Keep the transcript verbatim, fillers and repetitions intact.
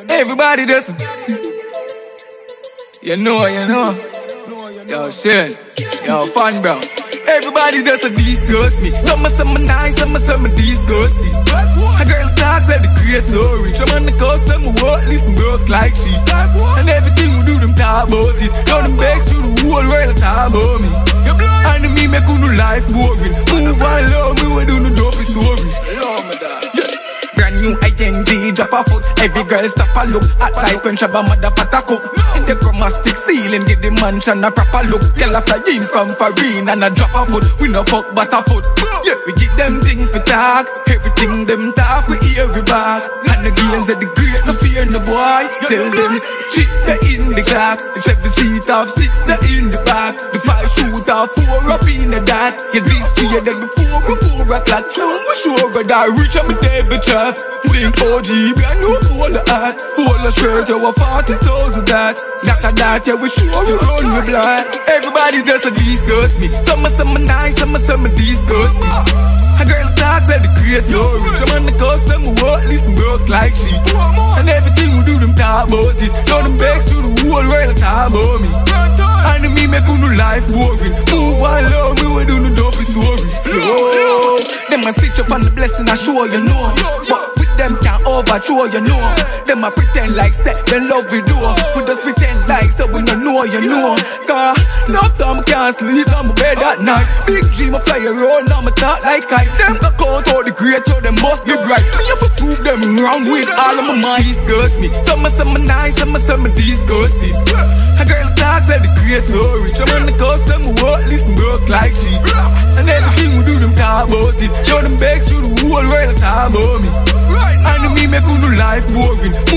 Everybody does it. You know, you know. Yo, shit. Yo, fun, bro. Everybody does it disgust me. Some of some nice, some of some disgusting. A girl talks at the great story. Some on the coast, some walk, listen broke like she. And everything we do, them talk about it. Now them begs to the whole world talk about me. And me make no life boring. Move on, love me, we do no dopey story. Brand new I N G, drop a foot. Every girl stop a look. Act like when Shabba mother pot a cook. In the chromastic ceiling, give the mansion a proper look. Girl a fly in from Farine and a drop a foot. We no fuck but a foot. Yeah, we give them things for talk. Everything them talk, we hear every back. And the games at the great, no fear no boy. Tell them, shit they in the clock. The seven seat of six, they in the back. The five shoot of four up in the dot. Get these three of them before, before o'clock. Show we sure that reach on the table chat. Blink O G, brand new polar hat. Polar shirt, over forty thousand that. After that, yeah, we sure we run the blood. Everybody does a disgust me. Some of some nice, some of some disgusting. A girl talks at the great story. Some on the coast, some walk, listen broke like she. And everything we do, them talk about it. So them begs to the whole world talk about me. And me make no life boring. Move on, love me, we do no dopey story. No, them a sit up on the blessing, I sure you know. But with them can't overthrow, you know. Them a pretend like say they love we do. We just pretend like so we don't know, you know. Cause no time can't sleep on my bed at night. Big dream of fly around, now me talk like kite. Them go count all the great, so them must be bright. Me have to prove them wrong with all of my mind. Disgust me. Some of some nice, some of some disgusting. A girl talks at the great story. Some on the coast, some walk, listen broke like she. And everything we do, them talk about it. Yo, them begs to the whole world talk about me. And me make no life boring.